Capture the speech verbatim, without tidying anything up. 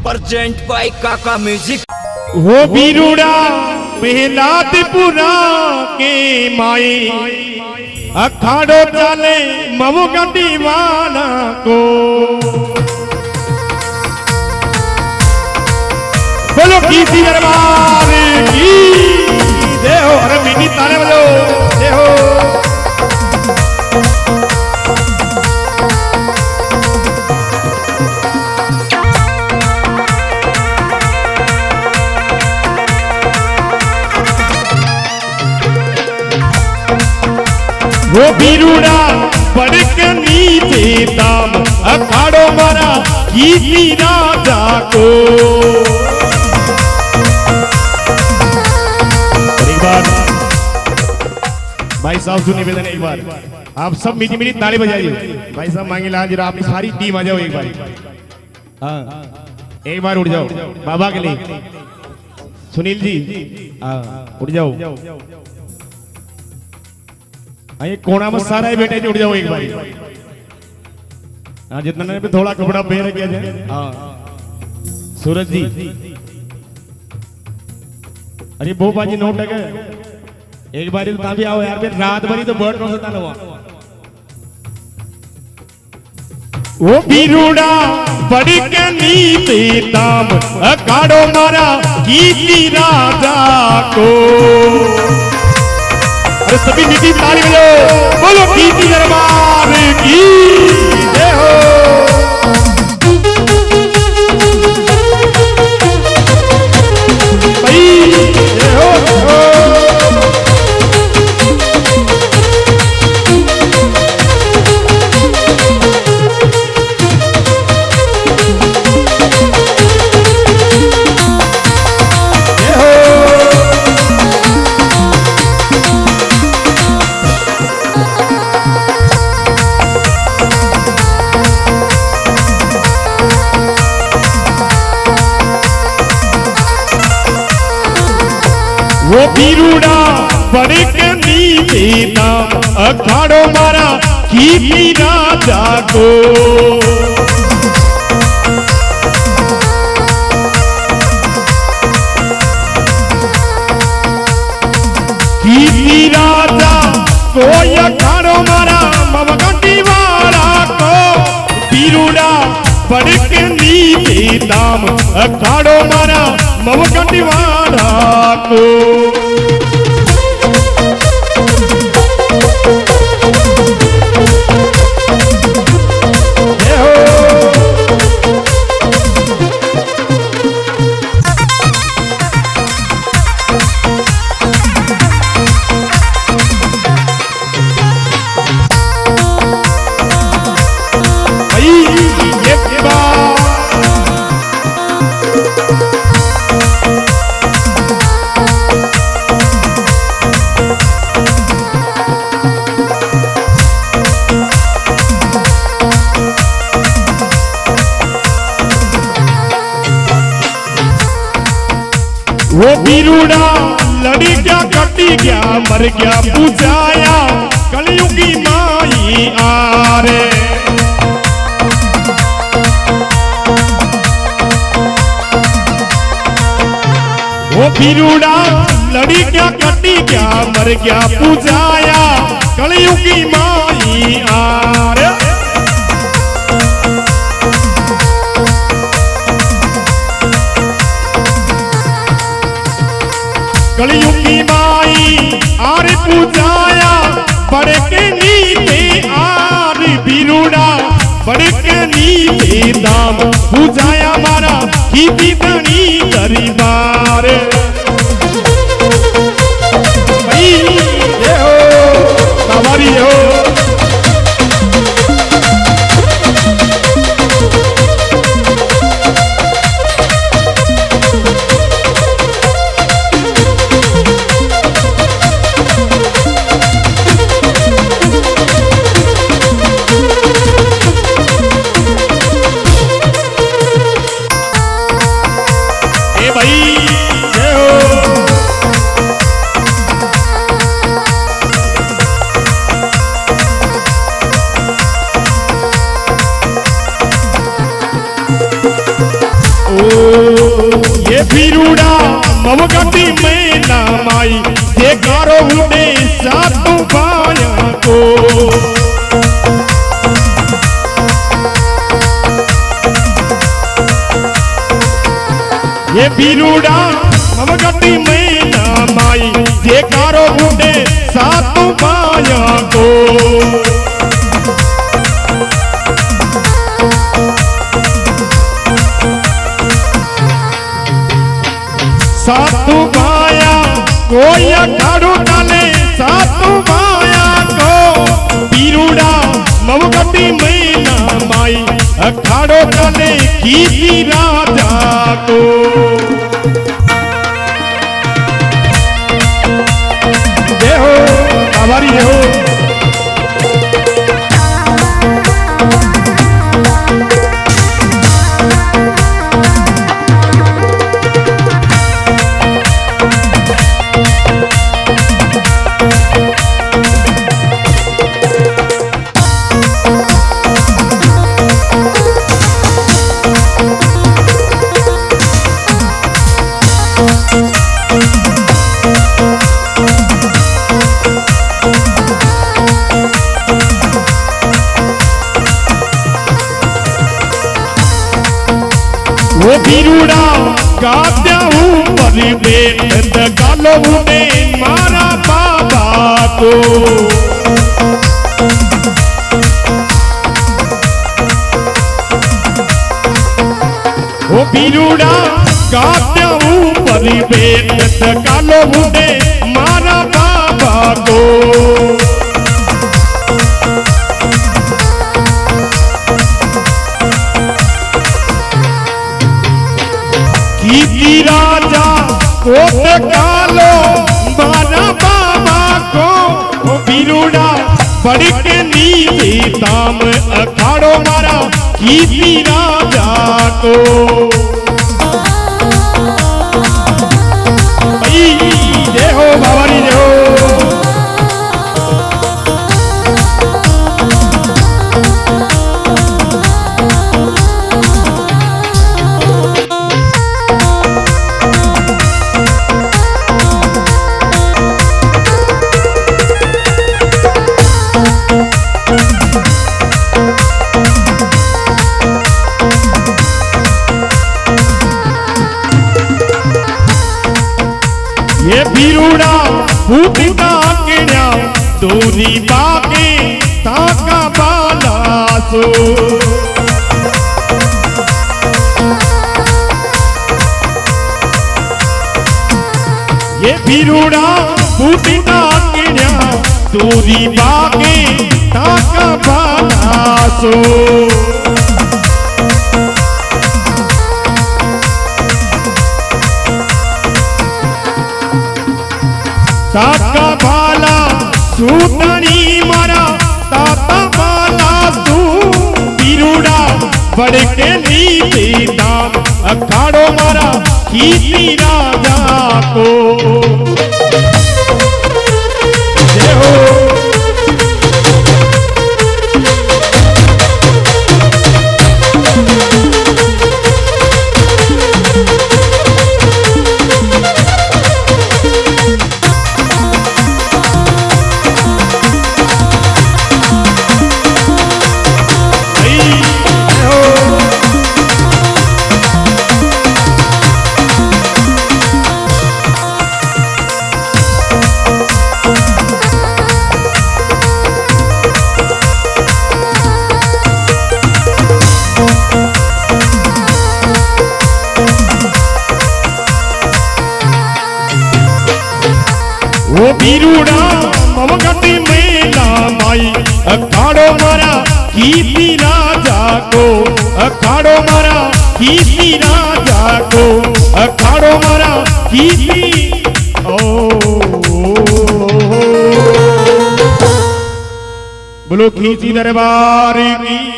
Present by काका music. वो बीरूड़ा बेलादपुरा के माई अखाड़ो चाले ममु का दीवाना को बोलो किसी दरबार की जय हो। अरे मिनी ताले बोलो जय हो। वो बीरूड़ा पड़ के नीचे दाम अखाड़ो मारा किसी राजा को। एक बार भाई साहब सुनिए निवेदन, एक बार आप सब मीठी मीठी ताली बजाइए। भाई साहब मांगे ला जरा आपकी सारी टीम आ जाओ एक बार। हाँ एक बार उठ जाओ बाबा के लिए। सुनील जी हाँ उठ जाओ। ये कोना में सारा ही बेटे जुड़ जाओ एक बार। हाँ जितना ने भी थोड़ा कपड़ा पहन किया जाए। हाँ सूरज जी अरे वो बाजी नोट है एक बार तो भी आओ यार। रात भरी तो बर्ड रोता ना हुआ। वो बीरूड़ा बड़ी के नीचे दाम अखाड़ो मारा किसी राजा को। अरे सभी मीठी ताली बजाओ बोलो किसी दरबार की जय हो। भाई जय हो, जय हो। वो बीरूड़ा बड़े के नीचे दाम अखाड़ो मारा किसी राजा को। किसी राजा को अखाड़ो मारा ममका दीवाना को। बीरूड़ा बड़े के नीचे दाम अखाड़ो मारा ममका दीवाना को। वो बीरूड़ा लड़ी क्या कटी क्या मर गया पूजाया कलयुगी माई आरे। वो बीरूड़ा लड़ी क्या कटी क्या मर गया पूजाया कलयुगी माई आरे। कलयुगी माई आरे पूजाया बड़े के नीचे आर बीरूड़ा बड़े के नीचे दाम पूजाया मारा किसी धनी दरबार। भाई ये हो हमारी हो। ओ ये भीरुड़ा मवगटी में नामाई ये गारो उड़े सातों बाया को ये भीरुड़ा मवगटी में नामाई ये गारो उड़े सातों बाया को सातु माया कोई अखाड़ो डाले सातु माया को पीरुड़ा मवगटी में नामाई अखाड़ो डाले कीर्ति राजा को जय हो हमारी जय हो वो भीरुड़ा गाद्या ऊपर बेट गालो ने मारा बाबा को वो भीरुड़ा गाद्या ऊपर बेट गालो ने मारा बाबा को कीर्ति राजा कोट कालो मारा बाबा को भीरुड़ा पड़ के नीचे दाम अखाड़ो मारा कीर्ति राजा को जय हो बाबा जी जय हो ये भीरुड़ा फूटता किड़ा दूरी बाके ताका बाला सो ये भीरुड़ा फूटता किड़ा दूरी बाके ताका बाला सो ताका बाला सूतनी मारा ताता बाला तू भीरुड़ा बढ़ के नीचे दाम अखाड़ो मारा कीर्ति राजा को जय हो वो भीरुड़ा मवगटी में नामाई अखाड़ो मारा कीर्ति राजा को अखाड़ो मारा कीर्ति राजा को अखाड़ो मारा कीर्ति ओ बोलो कीर्ति दरबार की।